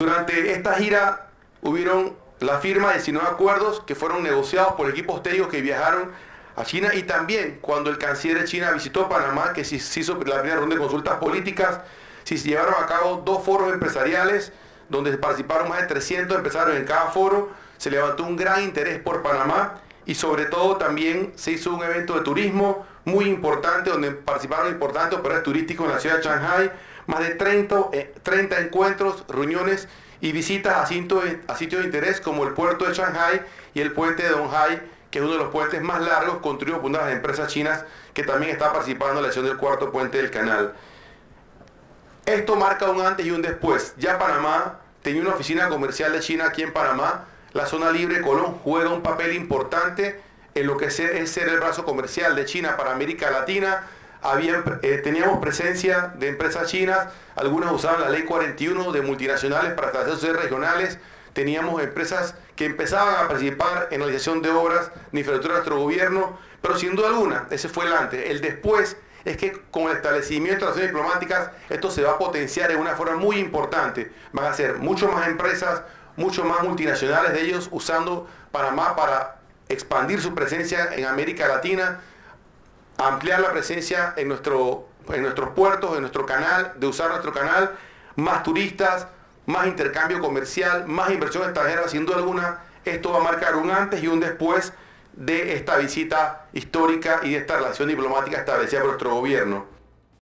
Durante esta gira hubieron la firma de 19 acuerdos que fueron negociados por equipos técnicos que viajaron a China, y también cuando el canciller de China visitó Panamá, que se hizo la primera ronda de consultas políticas, se llevaron a cabo 2 foros empresariales donde participaron más de 300 empresarios en cada foro. Se levantó un gran interés por Panamá y sobre todo también se hizo un evento de turismo muy importante donde participaron importantes operadores turísticos en la ciudad de Shanghái, más de 30 encuentros, reuniones y visitas a sitios de interés como el puerto de Shanghái y el puente de Donghai, que es uno de los puentes más largos construidos por una de las empresas chinas que también está participando en la elección del 4.º puente del canal. Esto marca un antes y un después. Ya Panamá tenía una oficina comercial de China aquí en Panamá. La zona libre Colón juega un papel importante en lo que es ser el brazo comercial de China para América Latina. Teníamos presencia de empresas chinas, algunas usaban la ley 41 de multinacionales para establecer sus sedes regionales. Teníamos empresas que empezaban a participar en la realización de obras de infraestructura de nuestro gobierno, pero sin duda alguna, ese fue el antes. El después es que con el establecimiento de relaciones diplomáticas, esto se va a potenciar de una forma muy importante. Van a ser mucho más empresas, mucho más multinacionales de ellos usando Panamá para expandir su presencia en América Latina, ampliar la presencia en nuestros puertos, en nuestro canal, de usar nuestro canal, más turistas, más intercambio comercial, más inversión extranjera. Sin duda alguna, esto va a marcar un antes y un después de esta visita histórica y de esta relación diplomática establecida por nuestro gobierno.